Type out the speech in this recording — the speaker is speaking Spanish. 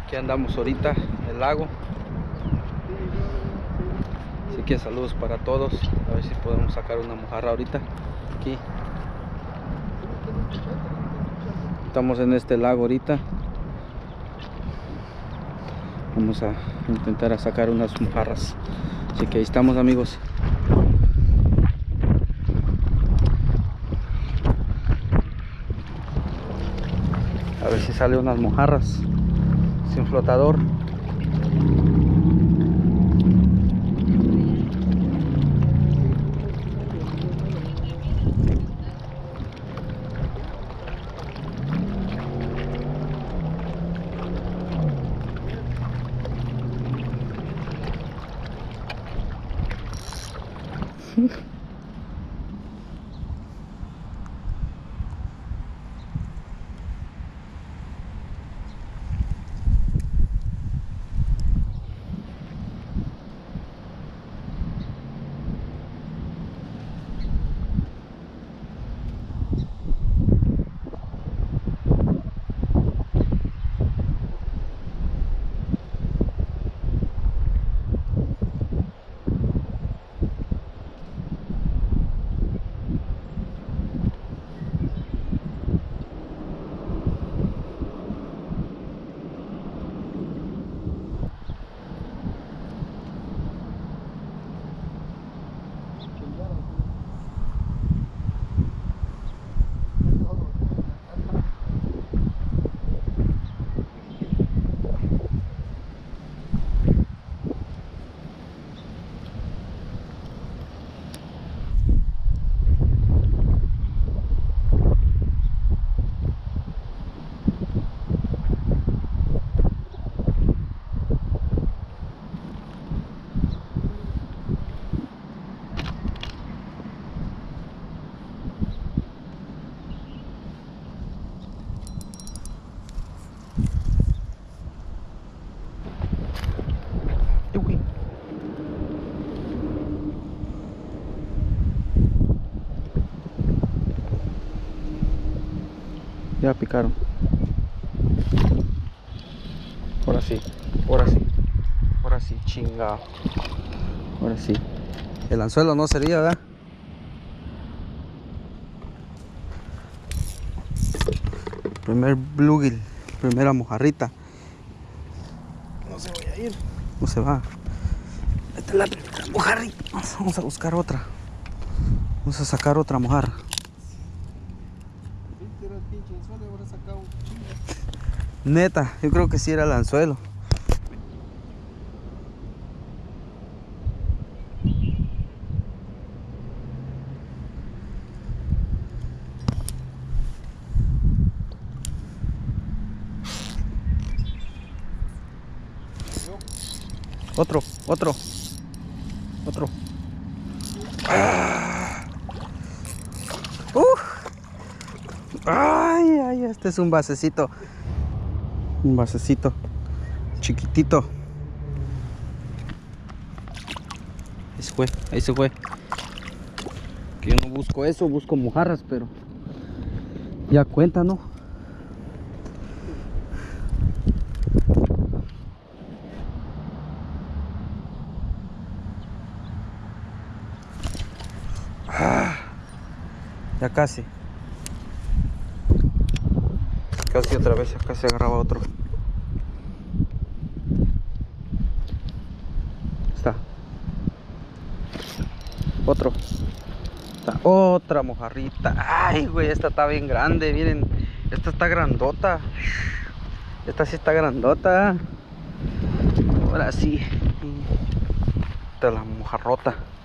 Aquí andamos ahorita en el lago. Así que saludos para todos. A ver si podemos sacar una mojarra ahorita. Aquí. Estamos en este lago ahorita. Vamos a intentar sacar unas mojarras. Así que ahí estamos, amigos. A ver si sale unas mojarras sin flotador. Ya picaron. Ahora sí, ahora sí, ahora sí, chingado. Ahora sí. El anzuelo no sería, ¿verdad? Primer bluegill, primera mojarrita. No se vaya a ir. No se va. Esta es la primera mojarrita. Vamos a buscar otra. Vamos a sacar otra mojarra. Neta, yo creo que sí era el anzuelo. Otro. Ay, este es un basecito. Un basecito chiquitito. Ahí se fue. Que yo no busco eso, busco mojarras, pero ya cuenta, ¿no? Ya casi otra vez, acá se agarraba otro. Está otro. Está otra mojarrita. Ay, güey, esta está bien grande, miren. Esta está grandota. Esta sí está grandota. Ahora sí. Esta es la mojarrota.